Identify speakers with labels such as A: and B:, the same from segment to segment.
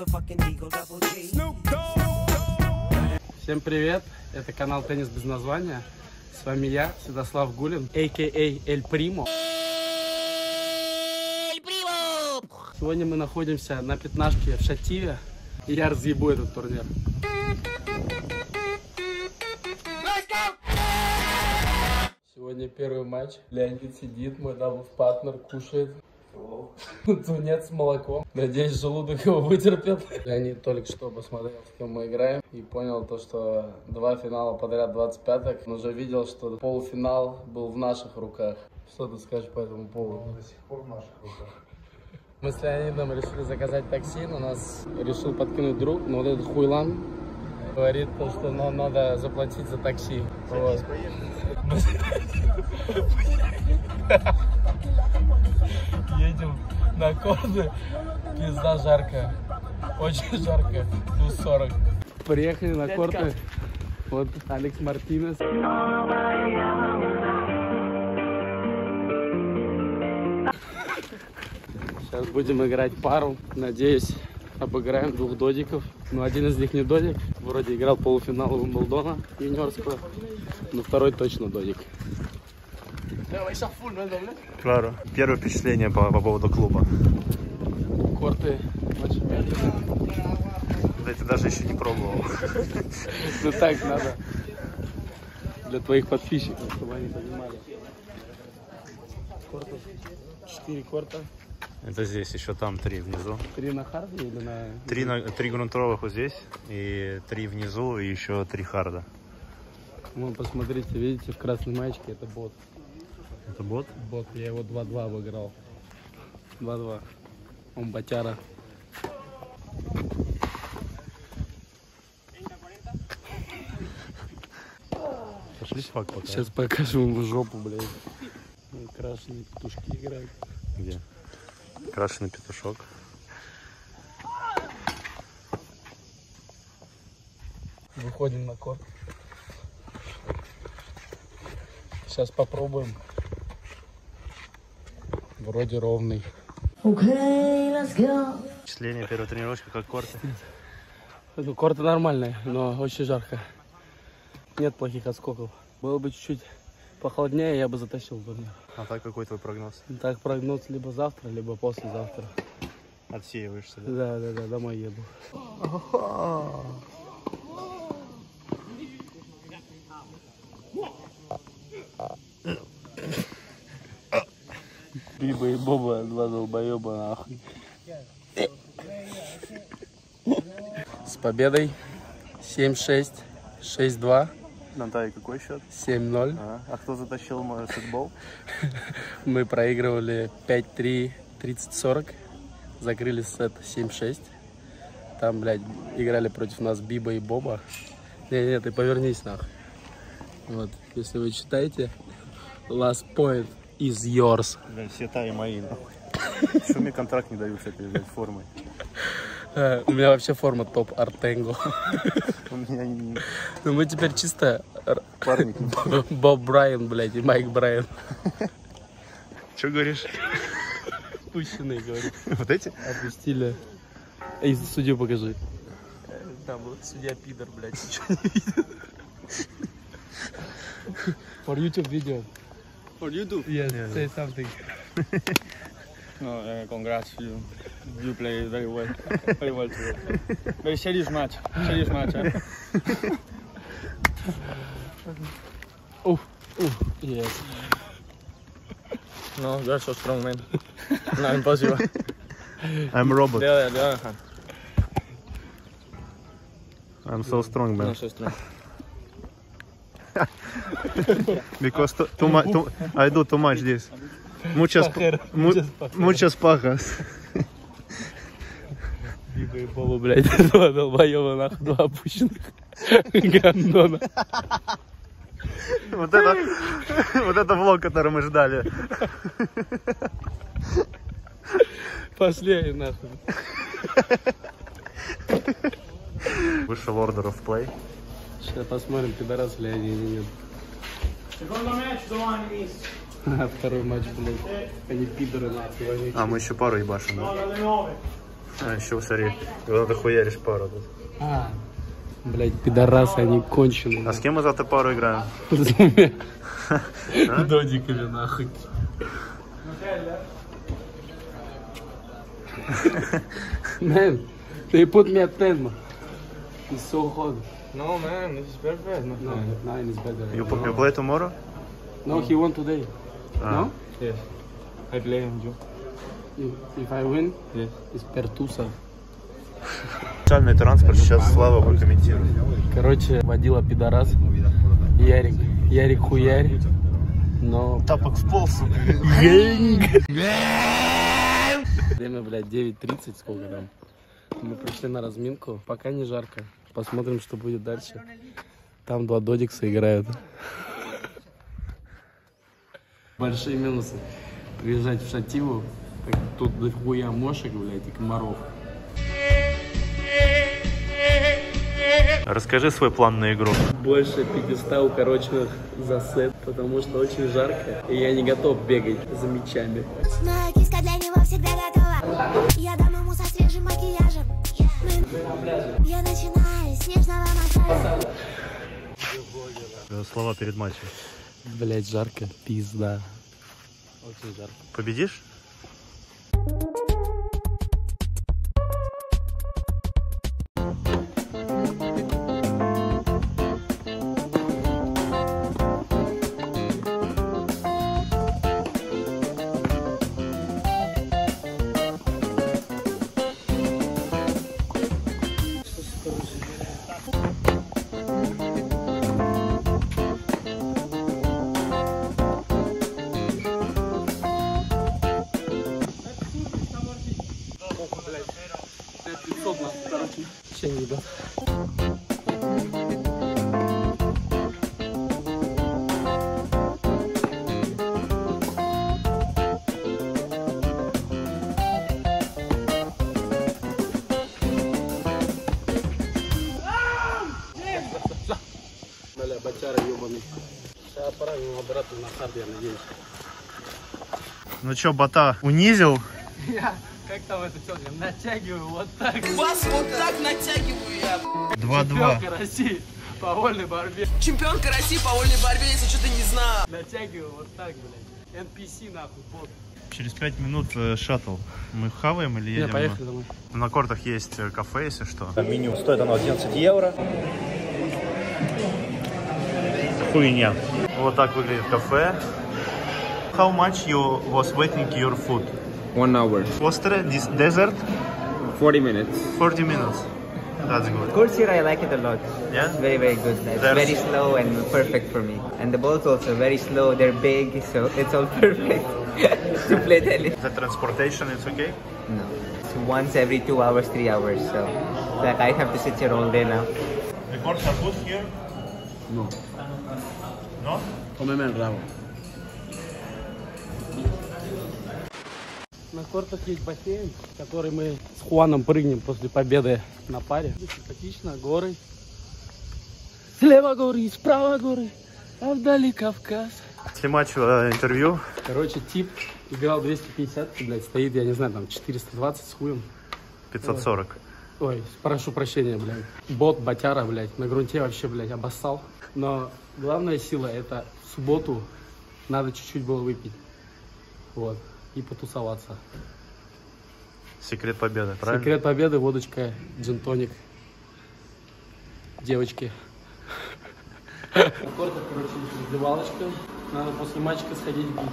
A: Всем привет, это канал Теннис без названия. С вами я, Святослав Гулин, a.k.a. Эль Примо. Сегодня мы находимся на пятнашке в Шативе, и я разъебу этот турнир. Сегодня первый матч. Леонид сидит, мой дабл-партнер кушает тунец с молоком. Надеюсь, желудок его вытерпит. Леонид только что посмотрел, с кем мы играем, и понял то, что два финала подряд 25-ок. Он уже видел, что полуфинал был в наших руках. Что ты скажешь по этому поводу?
B: До сих пор в наших руках.
A: Мы с Леонидом решили заказать такси, но нас решил подкинуть друг, но вот этот хуйлан говорит, что нам надо заплатить за такси. Вот. Едем на корды, пизда жарко, очень жарко, плюс 40. Приехали на корты, вот Алекс Мартинес. Сейчас будем играть пару, надеюсь, обыграем двух додиков. Но один из них не додик, вроде играл полуфинал Уимблдона юниорского, но второй точно додик.
B: Кларо, первое впечатление по поводу клуба.
A: Корты очень медленные.
B: Да ты даже еще не пробовал.
A: Ну так надо для твоих подписчиков, чтобы они понимали. Кортов 4 корта.
B: Это здесь, еще там 3 внизу.
A: 3 на харде или на...
B: 3 грунтовых вот здесь, и 3 внизу, и еще 3 харда.
A: Вон, посмотрите, видите, в красной маечке это бот.
B: Это бот?
A: Бот, я его 2-2 обыграл. 2-2. Он ботяра.
B: Пошли фак пока.
A: Сейчас покажу ему жопу, блядь. Крашеные петушки играют.
B: Где? Крашеный петушок.
A: Выходим на корт. Сейчас попробуем. Вроде ровный.
B: Впечатление первой тренировочки, как корты?
A: Ну, корты нормальные, но очень жарко. Нет плохих отскоков. Было бы чуть-чуть похолоднее, я бы затащил турнир.
B: А так какой твой прогноз?
A: Так прогноз либо завтра, либо послезавтра.
B: Отсеиваешься, да?
A: Да, домой еду. Биба и Боба, два долбоеба, нахуй. С победой. 7-6, 6-2.
B: Наталья, какой счет?
A: 7-0.
B: А кто затащил мой футбол?
A: Мы проигрывали 5-3, 30-40. Закрыли сет 7-6. Там, блядь, играли против нас Биба и Боба. Не, ты повернись, нахуй. Вот, если вы читаете, last point is yours.
B: Блядь, все таи мои, нахуй. Что мне контракт не дают с этой, блядь, формой?
A: У меня вообще форма топ Артенго.
B: У меня не...
A: Ну мы теперь чисто
B: Парник.
A: Боб Брайан, блядь, и Майк Брайан.
B: Что говоришь?
A: Пущенные, говорю.
B: Вот эти?
A: Опустили. Эй, судью покажи. Там был судья пидор, блядь, ничего не видит. For YouTube video.
C: For YouTube?
A: Yes, say something.
C: No, congrats you. You play very well. Very well today. Very serious match. Serious match, eh?
A: Oh, yes.
C: No, you're so strong, man. No, impossible.
B: I'm a robot.
C: The other hand.
B: I'm so strong, man.
C: Not so strong.
B: Because I do too much this. Muchas pajas.
A: Биба и Боба, блядь, два долбоеба, нахуй, два опущенных гандона.
B: Вот это влог, который мы ждали.
A: Пошли нахуй.
B: Вышел order of play.
A: Сейчас посмотрим, пидорас ли они или нет. Второй матч, блядь. Они пидоры, нахуй.
B: А, мы еще пару ебашим, да? А, еще смотри, когда ты хуяришь пару тут.
A: А, блядь, пидорасы, они конченые.
B: А с кем мы завтра пару играем?
A: С двумя додиками, нахуй. Man, they put me at 10, man. It's so hot.
C: No, man, this is perfect.
A: No, at 9 is better.
B: You play tomorrow?
A: No, he won today. No?
C: Yes. I play him, you.
A: If I win,
C: Yes.
A: it's Pertusa.
B: Специальный транспорт сейчас Слава прокомментирует.
A: Короче, водила пидорас. Ярик хуярь. Но...
B: Тапок в пол, сука.
A: Время, блядь, 9:30, сколько там. Мы пришли на разминку. Пока не жарко. Посмотрим, что будет дальше. Там 2 додикса играют. Большие минусы. Приезжать в Шатилу, так тут дохуя мошек, блядь, и комаров.
B: Расскажи свой план на игру.
A: Больше 500 укороченных за сет, потому что очень жарко, и я не готов бегать за мячами.
D: Моя киска для него всегда готова. Я дам ему со свежим макияжем. Я начинаю с нежного массажа.
B: Слова перед матчем.
A: Блять, жарко, пизда. Очень жарко.
B: Победишь?
A: Чем, ребят? Бля, батяра ебаный. Сейчас отправим обратно на хард, я надеюсь.
B: Ну чё, бота унизил?
A: Я, как там это все, натягиваю вот так.
E: Вас вот так натягиваю я.
B: 2-2.
A: Чемпионка России по вольной борьбе.
E: Чемпионка России по вольной борьбе, если что-то не знаю.
A: Натягиваю вот так, блядь. NPC нахуй, бот.
B: Через 5 минут шаттл. Мы хаваем или едем?
A: Не, поехали домой.
B: На кортах есть кафе, если что.
F: Меню стоит оно 11 евро.
B: Хуйня. Вот так выглядит кафе. How much you was waiting your food?
G: 1 hour,
B: Postre, dessert,
G: 40 minutes.
B: 40 minutes. That's good.
H: Course here I like it a lot.
B: Yeah?
H: It's very, very good. It's
B: There's-
H: very slow and perfect for me. And the balls also very slow, they're big, so it's all perfect to play tennis.
B: The transportation is okay?
H: No. It's once every 2 hours, 3 hours, so like I have to sit here all day now.
B: The courts are good here?
A: No.
B: No?
A: Comeme bravo. На кортах есть бассейн, в который мы с Хуаном прыгнем после победы на паре. Симпатично, горы. Слева горы, справа горы, а вдали Кавказ.
B: Снимать интервью.
A: Короче, тип играл 250, блядь, стоит, я не знаю, там 420 с хуем.
B: 540.
A: Ой, прошу прощения, блядь. Бот, батяра, блядь, на грунте вообще, блядь, обоссал. Но главная сила, это в субботу надо чуть-чуть было выпить. Вот. И потусоваться.
B: Секрет победы, правильно?
A: Секрет победы, водочка, джин-тоник. Девочки. На кортах, короче, раздевалочка. Надо после матча сходить в душ.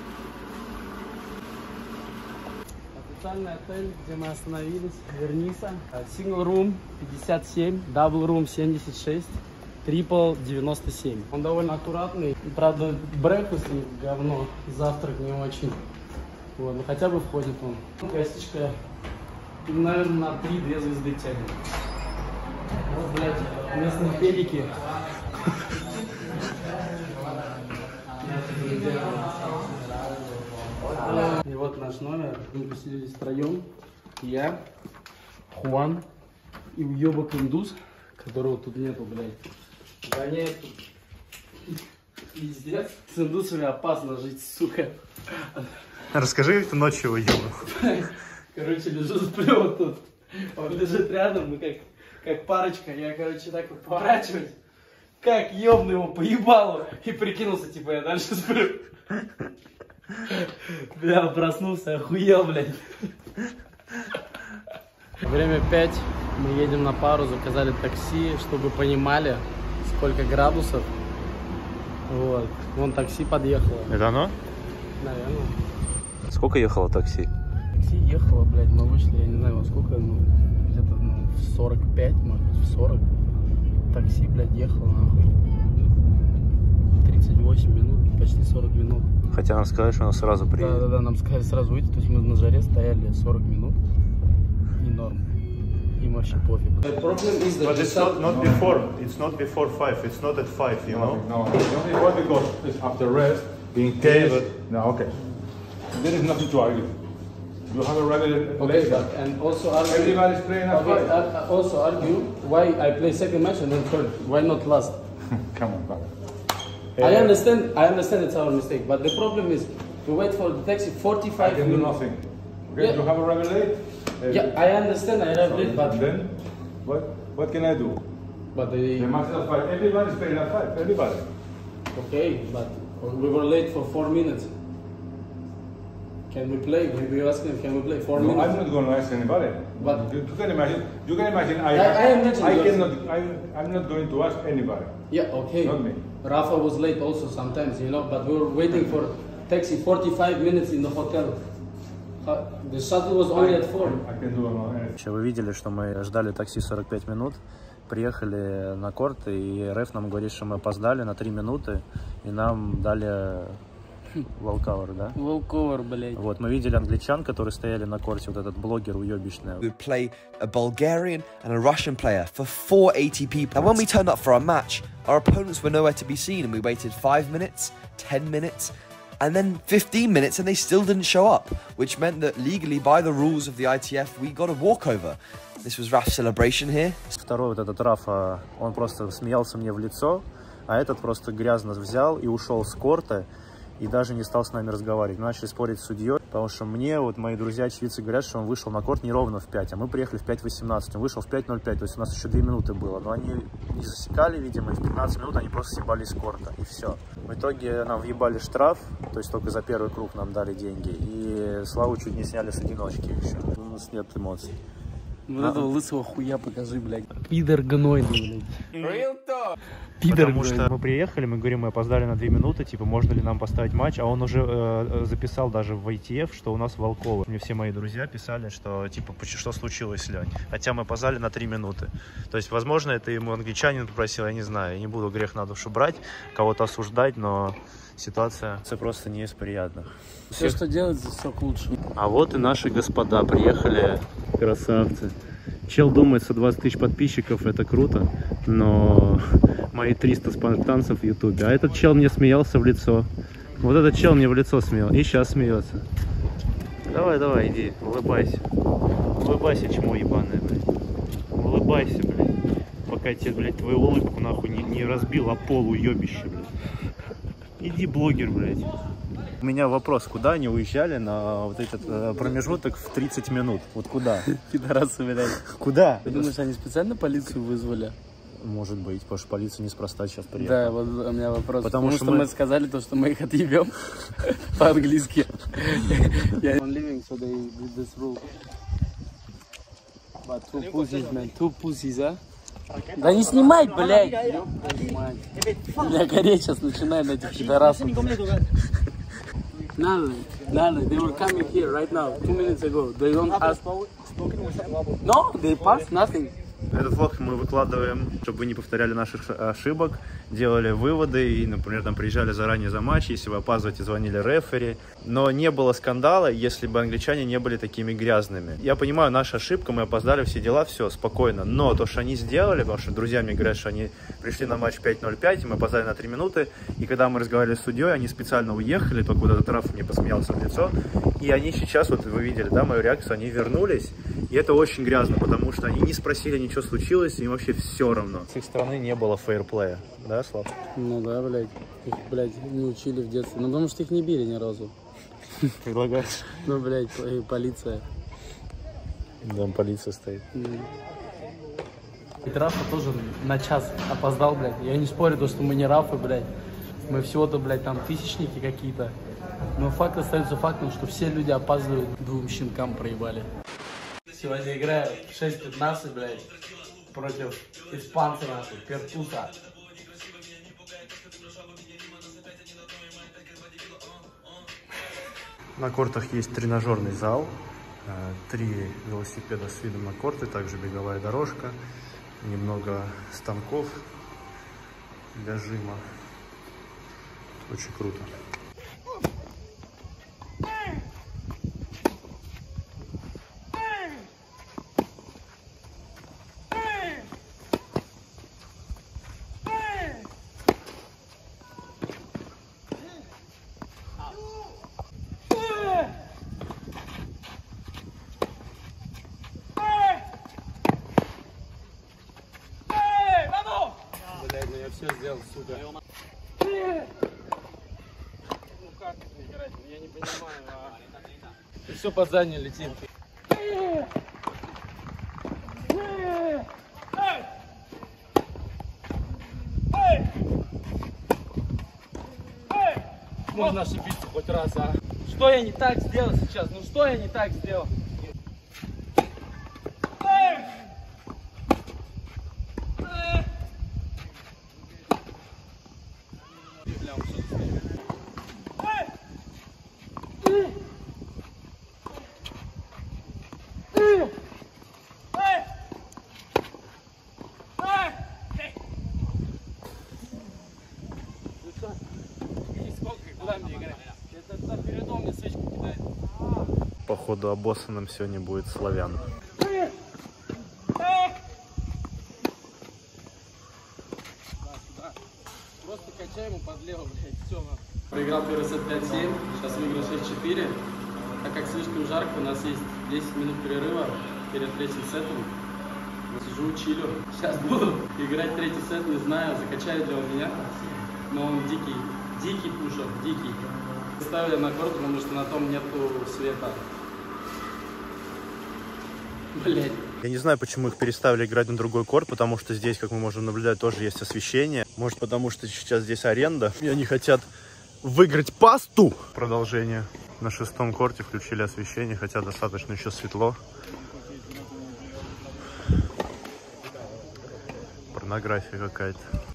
A: Официальный отель, где мы остановились, Верниса. Single room 57, double room 76, triple 97. Он довольно аккуратный. Правда, брекфаст говно, завтрак не очень. Вот, но хотя бы входит он. Гостичка, наверное, на 3-2 звезды тянет. Вот, блядь, местные педики. И вот наш номер. Мы поселились втроем. Я, Хуан и уебок индус, которого тут нету, блядь. Воняет тут. Пиздец. С индусами опасно жить, сука.
B: Расскажи, как ты ночью уехал.
A: Короче, лежу, сплю вот тут. Он лежит рядом, ну как парочка. Я, короче, так вот поворачиваюсь. Как ёбну его поебалу. И прикинулся, типа, я дальше сплю. Бля, проснулся, охуел, блядь. Время 5. Мы едем на пару, заказали такси, чтобы понимали, сколько градусов. Вот. Вон такси подъехало.
B: Это оно?
A: Наверное.
B: Сколько ехало такси?
A: Такси ехало, блядь, мы вышли, я не знаю, во сколько, ну, где-то в 45, может быть, в 40. Такси, блядь, ехало, нахуй. 38 минут, почти 40 минут.
B: Хотя нам сказали, что оно сразу приедет.
A: Да, нам сказали сразу выйти, то есть мы на жаре стояли 40 минут. И норм. Им вообще пофиг.
B: But it's not before. It's not before 5. It's not at 5, you know?
I: No, it's not before because it's after rest, being caged. No, okay. There is nothing to argue. You have a regular
A: Okay, but, and also argue.
I: Everybody's playing at
A: Okay,
I: 5.
A: also argue why I play second match and then third. Why not last?
I: Come on, back.
A: I understand it's our mistake, but the problem is we wait for the taxi 45
I: I can do
A: minutes.
I: nothing. Okay,
A: Yeah.
I: you have a regular late.
A: Yeah, I understand, I have it, but
I: Then, what can I do? The match is at 5. Everybody's playing at 5. Everybody.
A: okay, but we were late for 4 minutes. Can we play? Maybe you ask them, can we play 4
I: No,
A: minutes?
I: I'm not going to ask anybody.
A: But
I: you can imagine. You can imagine.
A: I imagine
I: I
A: yours.
I: cannot. I'm not going to ask anybody.
A: Yeah, okay.
I: Not me.
A: Rafa was late also sometimes, you know, but we were waiting for taxi 45 minutes in the hotel. The shuttle was only at 4.
I: I can do anything.
B: Вы видели, что мы ждали такси 45 минут, приехали на корт, и реф нам говорит, что мы опоздали на 3 минуты, и нам дали волковер, да?
A: Волковер, блядь.
B: Вот, мы видели англичан, которые стояли на корте, вот этот блогер уебищный.
J: We would play a Bulgarian and a Russian player for 4 ATP. And when we turned up for our match, our opponents were nowhere to be seen, and we waited 5 minutes, 10 minutes, and then 15 minutes, and they still didn't show up, which meant that legally, by the rules of the ITF, we got a walkover. This was Raf's celebration here.
B: Второй вот этот Рафа, он просто смеялся мне в лицо, а этот просто грязно взял и ушел с корта, и даже не стал с нами разговаривать. Мы начали спорить с судьей, потому что мне, вот мои друзья-очевидцы говорят, что он вышел на корт не ровно в 5, а мы приехали в 5:18, он вышел в 5:05, то есть у нас еще 2 минуты было. Но они не засекали, видимо, и в 15 минут они просто съебали с корта, и все. В итоге нам въебали штраф, то есть только за первый круг нам дали деньги, и Славу чуть не сняли с одиночки еще. У нас нет эмоций.
A: Вот этого лысого хуя покажи, блядь. Пидор гнойный, блядь.
E: Real talk.
B: Потому что мы приехали, мы говорим, мы опоздали на 2 минуты, типа, можно ли нам поставить матч, а он уже записал даже в ITF, что у нас волковый. Мне все мои друзья писали, что, типа, что случилось, Лень? Хотя мы опоздали на 3 минуты. То есть, возможно, это ему англичанин попросил, я не знаю, я не буду грех на душу брать, кого-то осуждать, но ситуация просто не из приятных.
A: Все, что делается, все к лучшему.
B: А вот и наши господа приехали, красавцы. Чел думает, 120 тысяч подписчиков это круто, но мои 300 спартанцев в ютубе. А этот чел мне смеялся в лицо. Вот этот чел мне в лицо смеял и сейчас смеется. Давай, давай, иди, улыбайся. Улыбайся, чмо ебаное, блядь. Улыбайся, блядь. Пока тебе, блядь, твою улыбку нахуй не разбил, а пол уебище, блядь. Иди, блогер, блядь. У меня вопрос, куда они уезжали на вот этот промежуток в 30 минут? Вот куда?
A: Пидорасы, блядь.
B: Куда?
A: Ты думаешь, они специально полицию вызвали?
B: Может быть, потому что полиция неспроста сейчас приехала.
A: Да, вот у меня вопрос.
B: Потому что
A: мы сказали то, что мы их отъебем по-английски. I'm leaving, so they did this rule. But two pussies, man. Two pussies, а? Да не снимай, блядь! Бля, гореть сейчас начинает на этих пидорасов. Надо, they were coming here right now, 2 minutes ago. They don't ask. No, they passed nothing.
B: Этот влог мы выкладываем, чтобы вы не повторяли наших ошибок, делали выводы и, например, там приезжали заранее за матч, если вы опаздываете, звонили рефери. Но не было скандала, если бы англичане не были такими грязными. Я понимаю, наша ошибка, мы опоздали, все дела, все, спокойно. Но то, что они сделали, потому что друзья мне говорят, что они пришли на матч 5:05, и мы опоздали на 3 минуты. И когда мы разговаривали с судьей, они специально уехали, только вот этот Раф мне посмеялся в лицо. И они сейчас, вот вы видели, да, мою реакцию, они вернулись. И это очень грязно, потому что они не спросили, ничего случилось, им вообще все равно. С их стороны не было фейерплея, да, Слав?
A: Ну да, блядь. Их, блядь, не учили в детстве. Ну потому что их не били ни разу.
B: Предлагаешь?
A: Ну, блядь, полиция.
B: Там полиция стоит.
A: И Рафа тоже на час опоздал, блядь. Я не спорю, то, что мы не Рафа, блядь. Мы всего-то, блядь, там тысячники какие-то. Но факт остается фактом, что все люди опаздывают. 2 щенкам проебали. Сегодня играю в 6:15, блядь, против испанца, нахуй, Пертуса.
B: На кортах есть тренажерный зал, 3 велосипеда с видом на корты, также беговая дорожка, немного станков для жима. Очень круто.
A: Блядь, ну я все сделал, сука. Ну как играть? Я не понимаю. И все по задней летит. Можно ошибиться хоть раз, а? Что я не так сделал сейчас? Ну что я не так сделал?
B: Походу обоссанным сегодня будет славян.
A: Просто качаем его под лево, блядь, все. Проиграл первый сет 5-7, сейчас выиграл 6-4. Так как слишком жарко, у нас есть 10 минут перерыва перед третьим сетом. Сижу, чилю. Сейчас буду играть третий сет, не знаю, закачает ли он меня. Но он дикий пушер, дикий. Ставили на корт, потому что на том нету света. Блять.
B: Я не знаю, почему их переставили играть на другой корт, потому что здесь, как мы можем наблюдать, тоже есть освещение. Может, потому что сейчас здесь аренда, и они хотят выиграть пасту. Продолжение. На 6-м корте включили освещение, хотя достаточно еще светло. Порнография какая-то.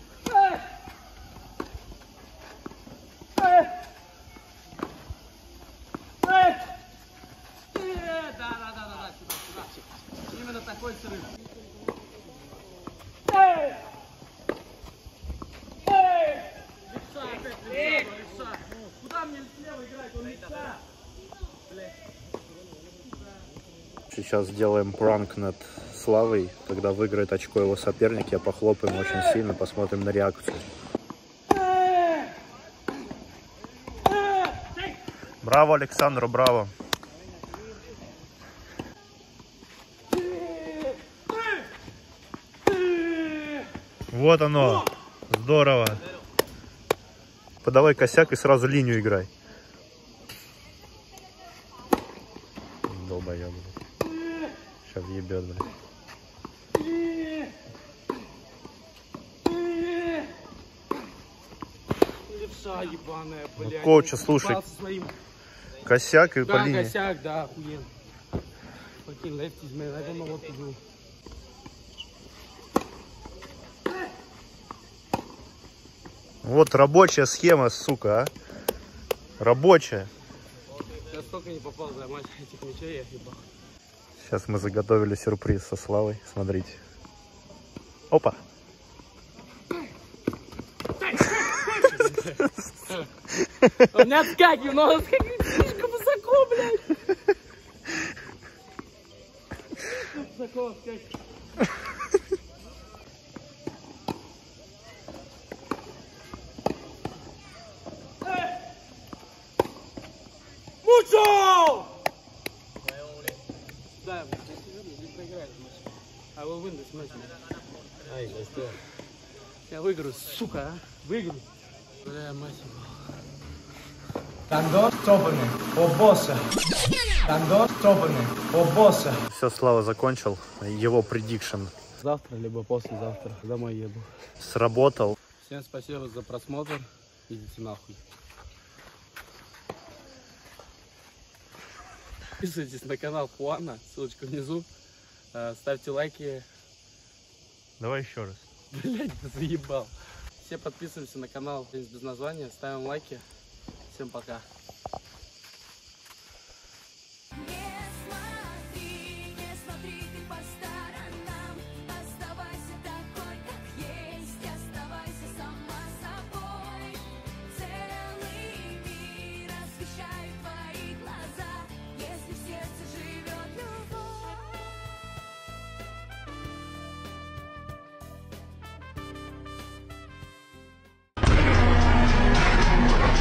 A: Именно такой срыв. Куда мне слева играть? Он лица.
B: Сейчас сделаем пранк над Славой. Когда выиграет очко его соперник, я похлопаем очень сильно, посмотрим на реакцию. Браво, Александру, браво. Вот оно. Здорово. Подавай косяк и сразу линию играй. Долбоёб, блядь. Сейчас въебет, блядь.
A: Левша ебаная, блядь.
B: Ну, коуча, слушай. Косяк и по линии.
A: Косяк, да, охуенно. Fucking lefties, man. I don't know what to do.
B: Вот рабочая схема, сука, а. Рабочая.
A: Я столько не попал за матч этих мячей, я ебал.
B: Сейчас мы заготовили сюрприз со Славой. Смотрите. Опа.
A: Он не отскакивает, но он отскакивает слишком высоко, блядь. Высоко отскакивает. Мучо! Да, не проиграли матч. I will win this match. Ай, let's я выиграю, сука, а? Выиграю. Бля, мать его.
C: Тандо стопаны, о босса. Тандо стопаны, о босса.
B: Все, Слава закончил его предикшн.
A: Завтра, либо послезавтра. Домой еду.
B: Сработал.
A: Всем спасибо за просмотр. Идите нахуй. Подписывайтесь на канал Хуана. Ссылочка внизу. Ставьте лайки.
B: Давай еще раз.
A: Блять, заебал. Все подписываемся на канал без названия. Ставим лайки. Всем пока.